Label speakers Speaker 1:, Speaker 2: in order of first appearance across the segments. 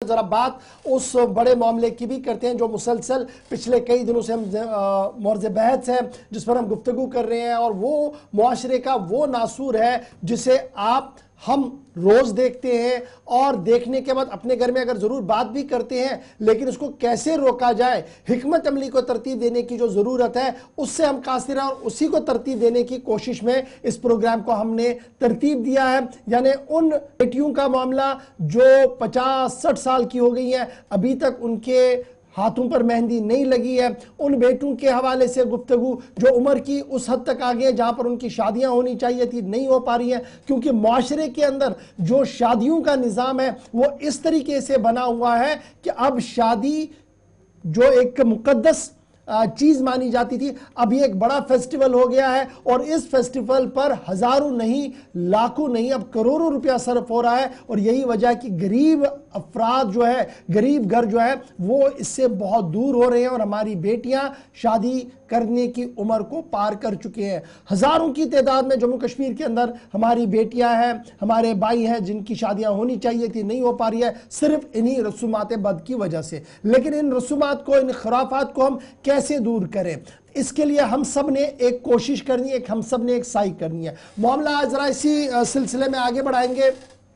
Speaker 1: ذرا بات اس بڑے معاملے کی بھی کرتے ہیں جو مسلسل پچھلے کئی دنوں سے ہم مورز بحث ہے جس پر ہم گفتگو کر رہے ہیں، اور وہ معاشرے کا وہ ناسور ہے جسے ہم روز دیکھتے ہیں، اور دیکھنے کے بعد اپنے گھر میں اگر ضرور بات بھی کرتے ہیں، لیکن اس کو کیسے روکا جائے، حکمت عملی کو ترتیب دینے کی جو ضرورت ہے اس سے ہم قاصر ہیں، اور اسی کو ترتیب دینے کی کوشش میں اس پروگرام کو ہم نے ترتیب دیا ہے۔ یعنی ان بیٹیوں کا معاملہ جو 50-60 سال کی ہو گئی ہیں، ابھی تک ان کے ہاتھوں پر مہندی نہیں لگی ہے، ان بیٹوں کے حوالے سے گفتگو جو عمر کی اس حد تک آگئے جہاں پر ان کی شادیاں ہونی چاہیے تھی، نہیں ہو پا رہی ہیں، کیونکہ معاشرے کے اندر جو شادیوں کا نظام ہے وہ اس طریقے سے بنا ہوا ہے کہ اب شادی جو ایک مقدس چیز مانی جاتی تھی، اب یہ ایک بڑا فیسٹیول ہو گیا ہے، اور اس فیسٹیول پر ہزاروں نہیں، لاکھوں نہیں، اب کروڑوں روپیہ صرف ہو رہا ہے، اور یہی وجہ کہ غریب افراد جو ہے، غریب گھر جو ہے وہ اس سے بہت دور ہو رہے ہیں، اور ہماری بیٹیاں شادی کرنے کی عمر کو پار کر چکے ہیں۔ ہزاروں کی تعداد میں جموں کشمیر کے اندر ہماری بیٹیاں ہیں، ہمارے بھائی ہیں جن کی شادیاں ہونی چاہیے تھی، نہیں ہو پا رہی ہے، صرف انہی رسومات بد کی وجہ سے۔ لیکن ان رسومات کو، ان خرافات کو ہم کیسے دور کریں؟ اس کے لیے ہم سب نے ایک کوشش کرنی ہے، ہم سب نے ایک سعی کرنی ہے۔ معاملہ آج ذرا اسی سلسلے میں آگے بڑھائیں گے،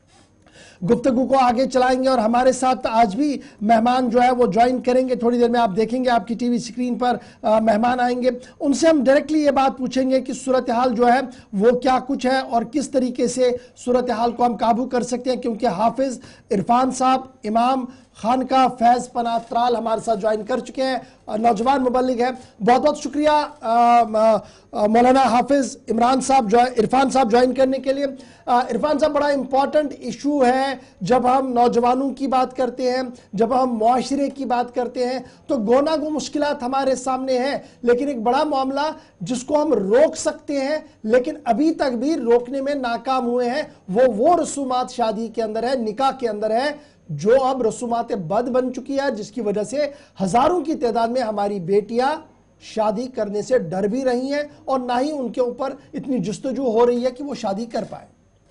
Speaker 1: گفتگو کو آگے چلائیں گے، اور ہمارے ساتھ آج بھی مہمان جو ہے وہ جوائن کریں گے۔ تھوڑی دیر میں آپ دیکھیں گے آپ کی ٹی وی سکرین پر مہمان آئیں گے، ان سے ہم ڈائریکٹلی یہ بات پوچھیں گے کہ صورتحال جو ہے وہ کیا کچھ ہے، اور کس طریقے سے صورتحال کو ہم قابو کر سکتے ہیں، کیونکہ حافظ عرفان صاحب امام خانقاہ فیض پناہ ترال ہمارے ساتھ جوائن کر چکے ہیں، نوجوان مبلغ ہیں۔ بہت بہت شکریہ مولانا حافظ عرفان صاحب جوائن کرنے کے لیے۔ عرفان صاحب، بڑا امپورٹنٹ ایشو ہے جب ہم نوجوانوں کی بات کرتے ہیں، جب ہم معاشرے کی بات کرتے ہیں، تو گونا گو مشکلات ہمارے سامنے ہیں، لیکن ایک بڑا معاملہ جس کو ہم روک سکتے ہیں لیکن ابھی تک بھی روکنے میں ناکام ہوئے ہیں، وہ رسومات شادی کے اندر ہے، نکاح کے اندر ہے، جو اب رسومات بد بن چکی ہے، جس کی وجہ سے ہزاروں کی تعداد میں ہماری بیٹیاں شادی کرنے سے ڈر بھی رہی ہیں، اور نہ ہی ان کے اوپر اتنی جستجو ہو رہی ہے کہ وہ شادی کر پائیں۔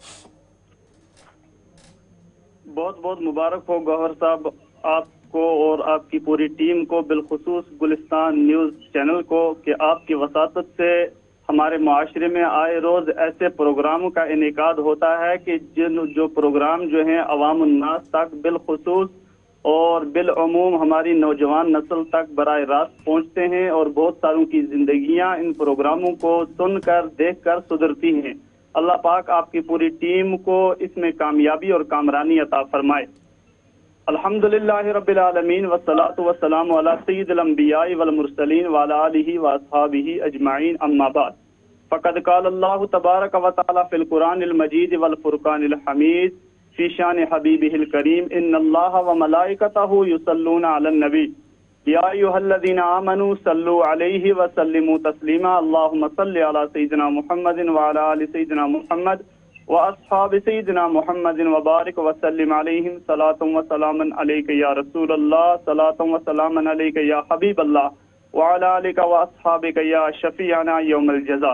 Speaker 2: بہت بہت مبارک ہو گوہر صاحب آپ کو اور آپ کی پوری ٹیم کو، بالخصوص گلستان نیوز چینل کو، کہ آپ کی وساطت سے ہمارے معاشرے میں آئے روز ایسے پروگراموں کا انعقاد ہوتا ہے کہ جو پروگرام جو ہیں عوام الناس تک بالخصوص اور بالعموم ہماری نوجوان نسل تک براہ راست پہنچتے ہیں، اور بہت ساروں کی زندگیاں ان پروگراموں کو سن کر، دیکھ کر سدھرتی ہیں۔ اللہ پاک آپ کی پوری ٹیم کو اس میں کامیابی اور کامرانی عطا فرمائے۔ الحمدللہ رب العالمین والصلاة والسلام علی سید الانبیاء والمرسلین وعلی آلہ واصحابہ اجمعین، اما بعد، فقد قال اللہ تبارک و تعالی فی القرآن المجید والفرقان الحمید فی شان حبیبہ الکریم، ان اللہ وملائکتہ یصلون علی النبی یا ایھا الذین آمنوا صلوا علیہ وسلموا تسلیما، اللہم صل علی سیدنا محمد وعلی آل سیدنا محمد واصحاب سیدنا محمد وبارک وسلم علیہم، صلاۃ و سلاما علیک یا رسول اللہ، صلاۃ و سلاما علیک یا حبیب اللہ، وعلی آلک واصحابک یا شفیعنا یوم الجزاء۔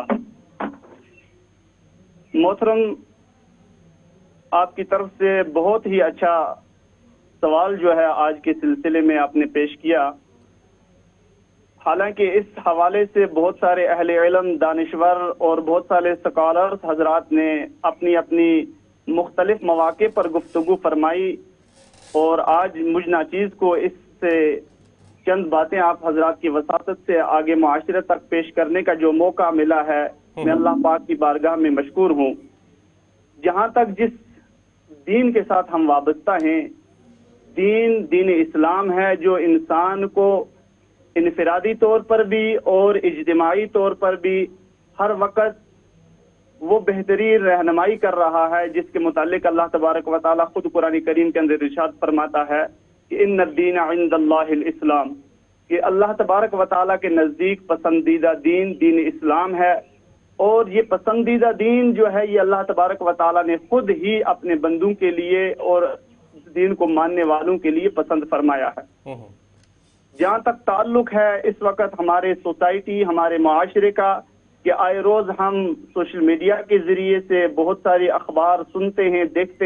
Speaker 2: محترم، آپ کی طرف سے بہت ہی اچھا سوال جو ہے آج کے سلسلے میں آپ نے پیش کیا۔ حالانکہ اس حوالے سے بہت سارے اہل علم، دانشور اور بہت سارے سکالرز حضرات نے اپنی اپنی مختلف مواقع پر گفتگو فرمائی، اور آج مجھ ناچیز کو اس سے چند باتیں آپ حضرات کی وساطت سے آگے معاشرے تک پیش کرنے کا جو موقع ملا ہے، میں اللہ پاک کی بارگاہ میں مشکور ہوں۔ جہاں تک جس دین کے ساتھ ہم وابستہ ہیں، دین اسلام ہے، جو انسان کو انفرادی طور پر بھی اور اجتماعی طور پر بھی ہر وقت وہ بہترین رہنمائی کر رہا ہے، جس کے متعلق اللہ تبارک و تعالیٰ خود قرآن کریم کے اندر ارشاد فرماتا ہے کہ ان الدین عند اللہ الاسلام، کہ اللہ تبارک و تعالیٰ کے نزدیک پسندیدہ دین اسلام ہے، اور یہ پسندیدہ دین جو ہے یہ اللہ تبارک و تعالیٰ نے خود ہی اپنے بندوں کے لیے اور دین کو ماننے والوں کے لیے پسند فرمایا ہے۔ جہاں تک تعلق ہے اس وقت ہمارے سوسائٹی، ہمارے معاشرے کا، کہ آئے روز ہم سوشل میڈیا کے ذریعے سے بہت ساری اخبار سنتے ہیں، دیکھتے ہیں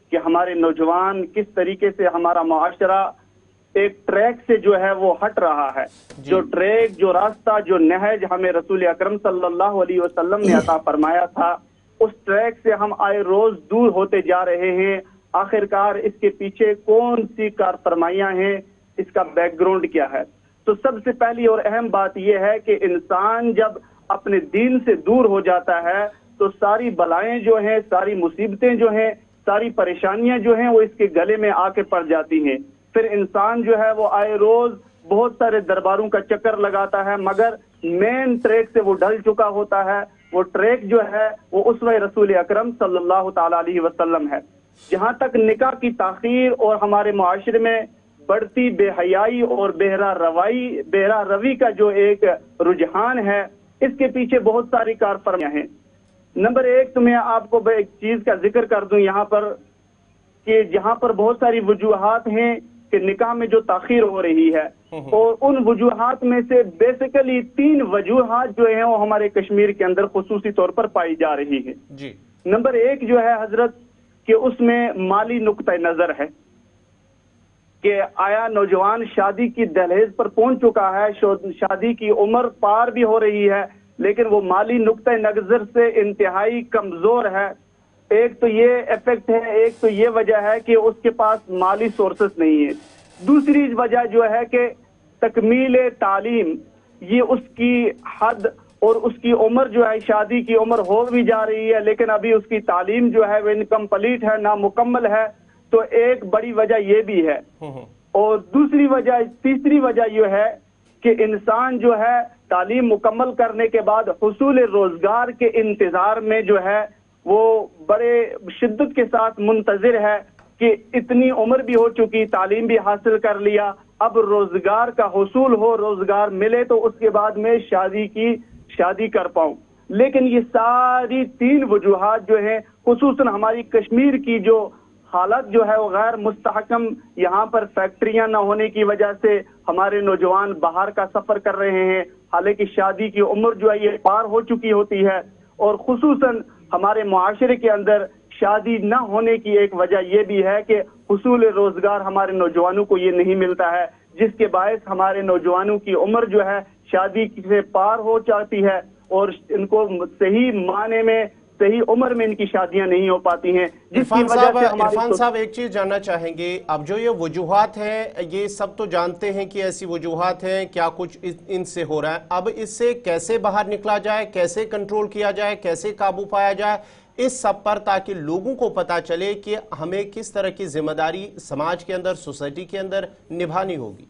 Speaker 2: کہ ہمارے نوجوان کس طریقے سے ہمارا معاشرہ ایک ٹریک سے جو ہے وہ ہٹ رہا ہے. جو ٹریک، جو راستہ، جو نہج ہمیں رسول اکرم صلی اللہ علیہ وسلم نے عطا فرمایا تھا، اس ٹریک سے ہم آئے روز دور ہوتے جا رہے ہیں. آخرکار اس کے پیچھے کون سی کار فرمائیاں ہیں، اس کا بیک گراؤنڈ کیا ہے؟ تو سب سے پہلی اور اہم بات یہ ہے کہ انسان جب اپنے دین سے دور ہو جاتا ہے تو ساری بلائیں جو ہیں، ساری مصیبتیں جو ہیں، ساری پریشانیاں جو ہیں وہ اس کے گلے میں آ کے پڑ جاتی ہیں. پھر انسان جو ہے وہ آئے روز بہت سارے درباروں کا چکر لگاتا ہے، مگر مین ٹریک سے وہ ڈل چکا ہوتا ہے. وہ ٹریک جو ہے وہ اسوہ رسول اکرم صلی اللہ تعالی علیہ وسلم ہے. جہاں تک نکاح کی تاخیر اور ہمارے معاشرے میں بڑھتی بے حیائی اور بہرا روی کا جو ایک رجحان ہے، اس کے پیچھے بہت ساری کارفرمیاں ہیں. نمبر ایک تو میں آپ کو ایک چیز کا ذکر کر دوں یہاں پر کہ جہاں پر بہت ساری وجوہات ہیں کہ نکاح میں جو تاخیر ہو رہی ہے، اور ان وجوہات میں سے بیسیکلی 3 وجوہات جو ہیں وہ ہمارے کشمیر کے اندر خصوصی طور پر پائی جا رہی ہے. نمبر ایک جو ہے حضرت کہ اس میں مالی نقطہ نظر ہے کہ آیا نوجوان شادی کی دہلیز پر پہنچ چکا ہے، شادی کی عمر پار بھی ہو رہی ہے، لیکن وہ مالی نقطہ نظر سے انتہائی کمزور ہے. ایک تو یہ ایفیکٹ ہے، ایک تو یہ وجہ ہے کہ اس کے پاس مالی سورسز نہیں ہے. دوسری وجہ جو ہے کہ تکمیل تعلیم، یہ اس کی حد اور اس کی عمر جو ہے، شادی کی عمر ہو بھی جا رہی ہے لیکن ابھی اس کی تعلیم جو ہے وہ انکمپلیٹ ہے، نامکمل ہے. تو ایک بڑی وجہ یہ بھی ہے. اور تیسری وجہ یہ ہے کہ انسان جو ہے تعلیم مکمل کرنے کے بعد حصول روزگار کے انتظار میں جو ہے وہ بڑے شدت کے ساتھ منتظر ہے کہ اتنی عمر بھی ہو چکی، تعلیم بھی حاصل کر لیا، اب روزگار کا حصول ہو، روزگار ملے تو اس کے بعد میں شادی کر پاؤں. لیکن یہ ساری 3 وجوہات جو ہیں، خصوصاً ہماری کشمیر کی جو حالت جو ہے وہ غیر مستحکم، یہاں پر فیکٹریاں نہ ہونے کی وجہ سے ہمارے نوجوان باہر کا سفر کر رہے ہیں، حالانکہ شادی کی عمر جو ہے یہ پار ہو چکی ہوتی ہے. اور خصوصاً ہمارے معاشرے کے اندر شادی نہ ہونے کی ایک وجہ یہ بھی ہے کہ حصول روزگار ہمارے نوجوانوں کو یہ نہیں ملتا ہے، جس کے باعث ہمارے نوجوانوں کی عمر جو ہے شادی سے پار ہو جاتی ہے اور ان کو صحیح معنی میں، صحیح عمر میں ان کی شادیاں نہیں ہو پاتی ہیں.
Speaker 3: عرفان صاحب ایک چیز جاننا چاہیں گے، اب جو یہ وجوہات ہیں یہ سب تو جانتے ہیں کہ ایسی وجوہات ہیں، کیا کچھ ان سے ہو رہا ہے، اب اس سے کیسے باہر نکلا جائے، کیسے کنٹرول کیا جائے، کیسے قابو پایا جائے اس سب پر، تاکہ لوگوں کو پتا چلے کہ ہمیں کس طرح کی ذمہ داری سماج کے اندر، سوسائٹی کے اندر نبھانی ہوگی؟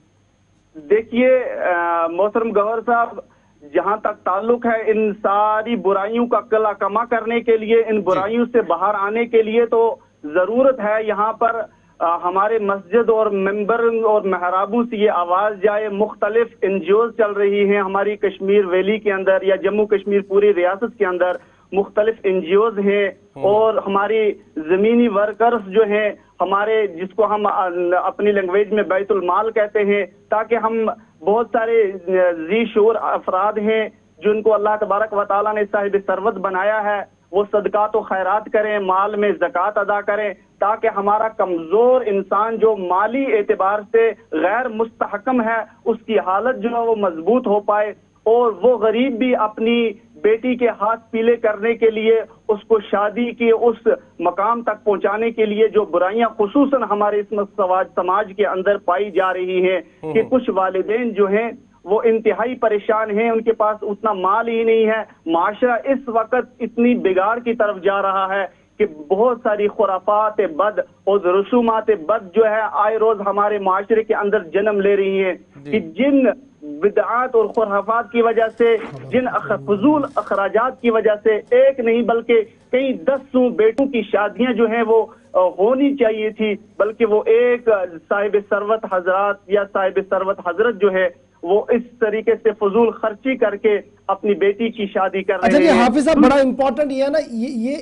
Speaker 2: دیکھیے محترم گوہر صاحب، جہاں تک تعلق ہے ان ساری برائیوں کا قلع کما کرنے کے لیے، ان برائیوں سے باہر آنے کے لیے تو ضرورت ہے یہاں پر ہمارے مسجد اور ممبر اور محرابوں سے یہ آواز جائے. مختلف NGOs چل رہی ہیں ہماری کشمیر ویلی کے اندر یا جموں کشمیر پوری ریاست کے اندر، مختلف NGOs ہیں اور ہماری زمینی ورکرز جو ہیں ہمارے، جس کو ہم اپنی لینگویج میں بیت المال کہتے ہیں، تاکہ ہم بہت سارے ذی شعور افراد ہیں جن کو اللہ تبارک و تعالیٰ نے صاحب ثروت بنایا ہے، وہ صدقات و خیرات کریں، مال میں زکوٰۃ ادا کریں، تاکہ ہمارا کمزور انسان جو مالی اعتبار سے غیر مستحکم ہے اس کی حالت جو ہے وہ مضبوط ہو پائے، اور وہ غریب بھی اپنی بیٹی کے ہاتھ پیلے کرنے کے لیے، اس کو شادی کے اس مقام تک پہنچانے کے لیے جو برائیاں خصوصاً ہمارے اس سماج کے اندر پائی جا رہی ہیں کہ کچھ والدین جو ہیں وہ انتہائی پریشان ہیں، ان کے پاس اتنا مال ہی نہیں ہے. معاشرہ اس وقت اتنی بگاڑ کی طرف جا رہا ہے کہ بہت ساری خرافات بد اور رسومات بد جو ہے آئے روز ہمارے معاشرے کے اندر جنم لے رہی ہیں کہ جن بدعات اور خرافات کی وجہ سے، جن فضول اخراجات کی وجہ سے ایک نہیں بلکہ کئی 10 بیٹوں کی شادیاں جو ہیں وہ ہونی چاہیے تھی، بلکہ وہ ایک صاحب ثروت حضرات یا صاحب ثروت حضرت جو ہے وہ اس طریقے سے فضول خرچی کر کے اپنی بیٹی کی شادی کر رہے ہیں.
Speaker 1: اچھا جی حافظ صاحب، بڑا امپورٹنٹ یہ ہے نا،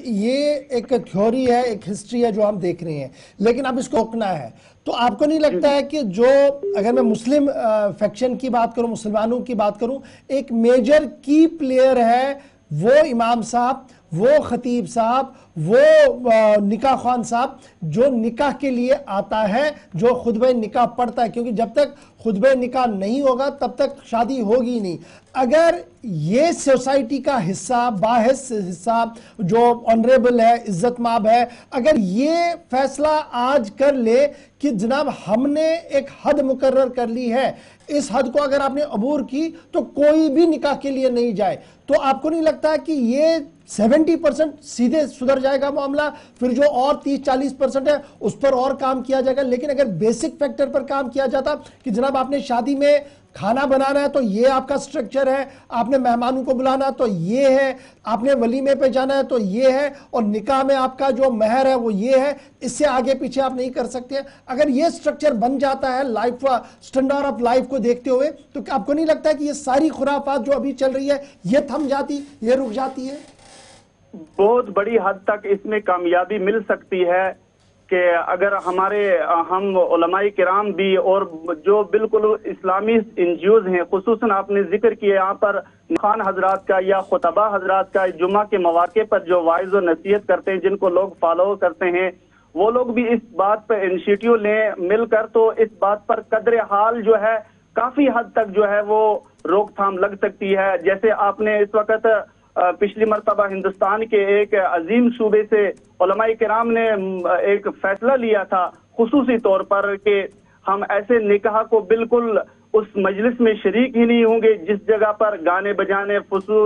Speaker 1: یہ ایک تھیوری ہے، ایک ہسٹری ہے جو ہم دیکھ رہے ہیں، لیکن اب اس کو روکنا ہے. تو آپ کو نہیں لگتا ہے کہ جو، اگر میں مسلم فیکشن کی بات کروں، مسلمانوں کی بات کروں، ایک میجر کی پلیئر ہے وہ امام صاحب، وہ خطیب صاحب، وہ نکاح خوان صاحب جو نکاح کے لیے آتا ہے، جو خطبہ نکاح پڑھتا ہے، کیونکہ جب تک خطبہ نکاح نہیں ہوگا تب تک شادی ہوگی نہیں۔ اگر یہ سوسائٹی کا حصہ، باحث حصہ جو آنریبل ہے، عزت مآب ہے، اگر یہ فیصلہ آج کر لے کہ جناب ہم نے ایک حد مقرر کر لی ہے، اس حد کو اگر آپ نے عبور کی تو کوئی بھی نکاح کے لیے نہیں جائے، تو آپ کو نہیں لگتا کہ یہ 70% سیدھے سدھر جائے گا معاملہ؟ پھر جو اور 30-40% ہے اس پر اور کام کیا جائے گا۔ لیکن اگر بیسک فیکٹر پر کام کیا جاتا کہ جناب آپ نے شادی میں کھانا بنانا ہے تو یہ آپ کا سٹرکچر ہے، آپ نے مہمانوں کو بلانا تو یہ ہے، آپ نے ولیمے پہ جانا ہے تو یہ ہے، اور نکاح میں آپ کا جو مہر ہے وہ یہ ہے، اس سے آگے پیچھے آپ نہیں کر سکتے۔ اگر یہ سٹرکچر بن جاتا ہے لائف، سٹینڈرڈ آف لائف کو دیکھتے ہوئے، تو آپ کو نہیں لگتا ہے کہ یہ ساری خرافات جو ابھی چل رہی ہے یہ تھم جاتی، یہ رک جاتی ہے؟
Speaker 2: بہت بڑی حد تک اس میں کامیابی مل سکتی ہے کہ اگر ہم علماء کرام بھی اور جو بالکل اسلامی این جی اوز ہیں، خصوصاً آپ نے ذکر کیا یہاں پر خان حضرات کا یا خطبہ حضرات کا جمعہ کے مواقع پر جو وائز و نصیحت کرتے ہیں، جن کو لوگ فالو کرتے ہیں، وہ لوگ بھی اس بات پر انیشیٹو لیں مل کر، تو اس بات پر قدر حال جو ہے کافی حد تک جو ہے وہ روک تھام لگ سکتی ہے۔ جیسے آپ نے اس وقت پچھلی مرتبہ ہندوستان کے ایک عظیم صوبے سے علماء کرام نے ایک فیصلہ لیا تھا خصوصی طور پر کہ ہم ایسے نکاح کو بالکل اس مجلس میں شریک ہی نہیں ہوں گے جس جگہ پر گانے بجانے،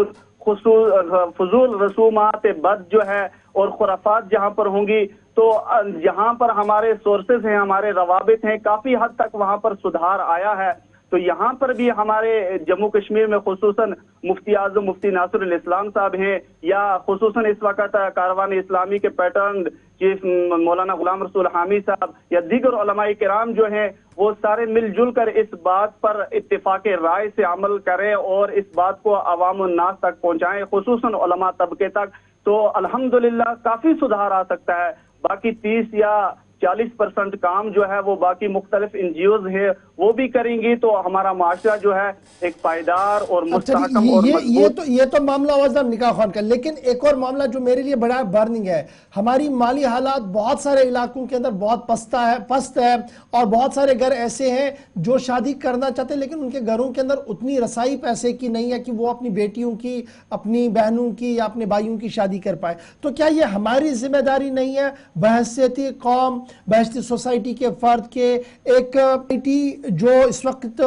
Speaker 2: فضول رسومات بد جو ہے اور خرافات جہاں پر ہوں گی، تو جہاں پر ہمارے سورسز ہیں، ہمارے روابط ہیں، کافی حد تک وہاں پر سدھار آیا ہے۔ تو یہاں پر بھی ہمارے جموں کشمیر میں خصوصاً مفتی اعظم مفتی ناصر الاسلام صاحب ہیں، یا خصوصاً اس وقت کاروان اسلامی کے پیٹرن چیف مولانا غلام رسول حامی صاحب یا دیگر علماء کرام جو ہیں، وہ سارے مل جل کر اس بات پر اتفاق رائے سے عمل کریں اور اس بات کو عوام الناس تک پہنچائیں، خصوصاً علماء طبقے تک، تو الحمدللہ کافی سدھار آ سکتا ہے۔ باقی 30 یا 40% کام جو ہے وہ باقی مختلف این جی اوز ہیں وہ بھی کریں گی، تو ہمارا معاشرہ جو ہے ایک پائیدار اور مستحکم اور مضبوط۔
Speaker 1: یہ تو معاملہ ہوا صاحب نکاح خوان کا، لیکن ایک اور معاملہ جو میرے لیے بڑا برننگ ہے، ہماری مالی حالات بہت سارے علاقوں کے اندر بہت پست ہے، اور بہت سارے گھر ایسے ہیں جو شادی کرنا چاہتے ہیں لیکن ان کے گھروں کے اندر اتنی رسائی پیسے کی نہیں ہے کہ وہ اپنی بیٹیوں کی، اپنی بہنوں کی یا اپنے بھائیوں کی شادی کر پائے۔ تو کیا یہ ہماری ذمہ داری نہیں ہے بحیثیت قوم، بحیثیت سوسائٹی کے فرد کے، ایک پارٹی جو اس وقت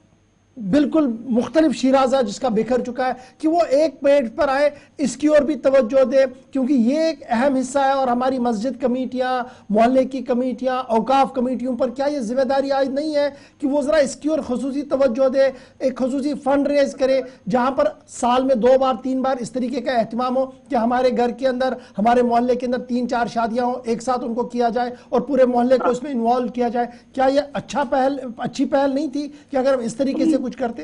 Speaker 1: بالکل مختلف شیرازہ جس کا بکھر چکا ہے، کہ وہ ایک پیٹ پر آئے، اس کی اور بھی توجہ دے، کیونکہ یہ ایک اہم حصہ ہے۔ اور ہماری مسجد کمیٹیاں، محلے کی کمیٹیاں، اوقاف کمیٹیوں پر کیا یہ ذمہ داری عائد نہیں ہے کہ وہ ذرا اس کی اور خصوصی توجہ دے، ایک خصوصی فنڈ ریز کرے جہاں پر سال میں 2 بار 3 بار اس طریقے کا اہتمام ہو کہ ہمارے گھر کے اندر، ہمارے محلے کے اندر 3-4 شادیاں ہوں، ایک ساتھ ان کو کیا جائے اور پورے محلے کو اس میں انوالو کیا جائے؟ کیا یہ اچھی پہل نہیں تھی کہ اگر ہم اس طریقے سے کچھ کرتے؟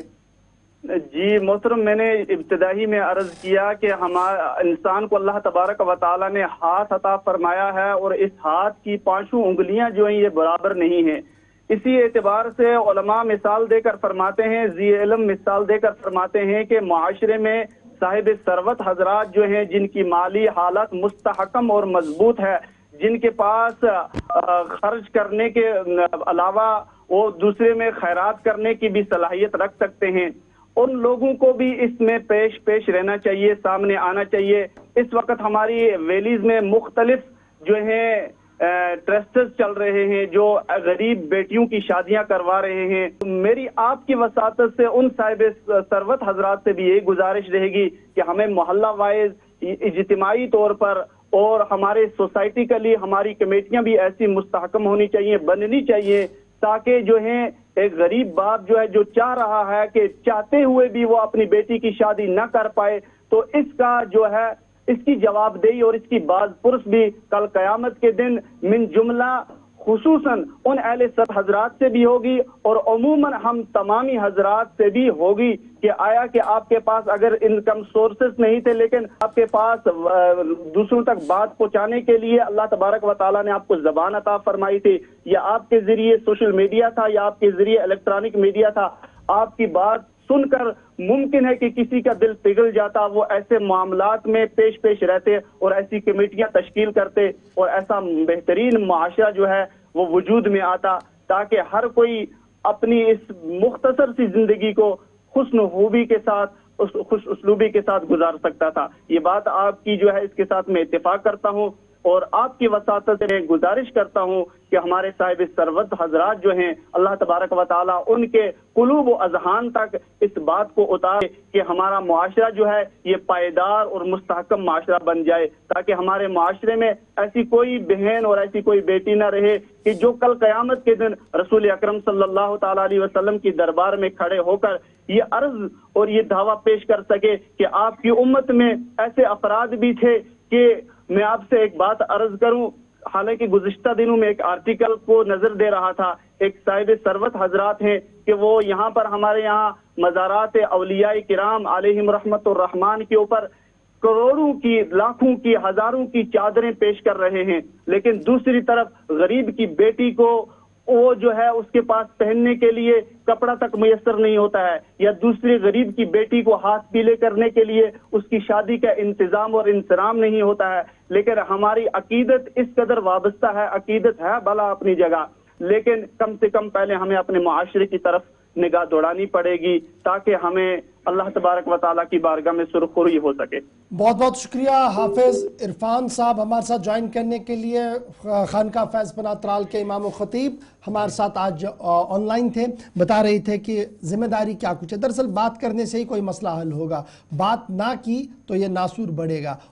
Speaker 2: جی محترم، میں نے ابتدائی میں عرض کیا کہ انسان کو اللہ تبارک و تعالیٰ نے ہاتھ عطا فرمایا ہے، اور اس ہاتھ کی 5 انگلیاں جو ہیں یہ برابر نہیں ہیں۔ اسی اعتبار سے علماء مثال دے کر فرماتے ہیں، ذی علم مثال دے کر فرماتے ہیں کہ معاشرے میں صاحب ثروت حضرات جو ہیں، جن کی مالی حالت مستحکم اور مضبوط ہے، جن کے پاس خرچ کرنے کے علاوہ وہ دوسرے میں خیرات کرنے کی بھی صلاحیت رکھ سکتے ہیں، ان لوگوں کو بھی اس میں پیش رہنا چاہیے، سامنے آنا چاہیے۔ اس وقت ہماری ویلیز میں مختلف جو ہیں ٹرسٹس چل رہے ہیں جو غریب بیٹیوں کی شادیاں کروا رہے ہیں۔ میری آپ کی وساطت سے ان صاحب ثروت حضرات سے بھی یہی گزارش رہے گی کہ ہمیں محلہ وائز اجتماعی طور پر اور ہمارے سوسائٹی کے لیے ہماری کمیٹیاں بھی ایسی مستحکم ہونی چاہیے، بننی چاہیے، تاکہ جو ہیں ایک غریب باپ جو ہے جو چاہ رہا ہے کہ چاہتے ہوئے بھی وہ اپنی بیٹی کی شادی نہ کر پائے، تو اس کا جو ہے اس کی جواب دہی اور اس کی باز پرس بھی کل قیامت کے دن من جملہ خصوصاً ان اہل سب حضرات سے بھی ہوگی اور عموماً ہم تمامی حضرات سے بھی ہوگی کہ آیا کہ آپ کے پاس اگر انکم سورسز نہیں تھے لیکن آپ کے پاس دوسروں تک بات پہنچانے کے لیے اللہ تبارک و تعالیٰ نے آپ کو زبان عطا فرمائی تھی، یا آپ کے ذریعے سوشل میڈیا تھا، یا آپ کے ذریعے الیکٹرانک میڈیا تھا، آپ کی بات سن کر ممکن ہے کہ کسی کا دل پگھل جاتا، وہ ایسے معاملات میں پیش رہتے اور ایسی کمیٹیاں تشکیل کرتے اور ایسا بہترین معاشرہ جو ہے وہ وجود میں آتا، تاکہ ہر کوئی اپنی اس مختصر سی زندگی کو حسن خوبی کے ساتھ، خوش اسلوبی کے ساتھ گزار سکتا تھا۔ یہ بات آپ کی جو ہے اس کے ساتھ میں اتفاق کرتا ہوں، اور آپ کی وساطت سے گزارش کرتا ہوں کہ ہمارے صاحب ثروت حضرات جو ہیں، اللہ تبارک و تعالیٰ ان کے قلوب و اذہان تک اس بات کو اتارے کہ ہمارا معاشرہ جو ہے یہ پائیدار اور مستحکم معاشرہ بن جائے، تاکہ ہمارے معاشرے میں ایسی کوئی بہن اور ایسی کوئی بیٹی نہ رہے کہ جو کل قیامت کے دن رسول اکرم صلی اللہ تعالیٰ علیہ وسلم کی دربار میں کھڑے ہو کر یہ عرض اور یہ دعویٰ پیش کر سکے کہ آپ کی امت میں ایسے افراد بھی تھے کہ میں آپ سے ایک بات عرض کروں، حالانکہ گزشتہ دنوں میں ایک آرٹیکل کو نظر دے رہا تھا، ایک صاحب ثروت حضرات ہیں کہ وہ یہاں پر ہمارے یہاں مزارات اولیاء کرام علیہم رحمت الرحمن کے اوپر کروڑوں کی، لاکھوں کی، ہزاروں کی چادریں پیش کر رہے ہیں، لیکن دوسری طرف غریب کی بیٹی کو وہ جو ہے اس کے پاس پہننے کے لیے کپڑا تک میسر نہیں ہوتا ہے، یا دوسری غریب کی بیٹی کو ہاتھ پیلے کرنے کے لیے اس کی شادی کا انتظام اور انصرام نہیں ہوتا ہے۔ لیکن ہماری عقیدت اس قدر وابستہ ہے، عقیدت ہے بھلا اپنی جگہ، لیکن کم سے کم پہلے ہمیں اپنے معاشرے کی طرف نگاہ دوڑانی پڑے گی تاکہ ہمیں اللہ تبارک و تعالیٰ کی بارگاہ میں سرخروئی ہو سکے۔
Speaker 1: بہت بہت شکریہ حافظ عرفان صاحب ہمارے ساتھ جوائن کرنے کے لیے۔ خانقاہ فیض پناہ ترال کے امام و خطیب ہمارے ساتھ آج آن لائن تھے، بتا رہے تھے کہ ذمہ داری کیا کچھ ہے۔ دراصل بات کرنے سے ہی کوئی مسئلہ حل ہوگا، بات نہ کی تو یہ ناسور بڑھے گا،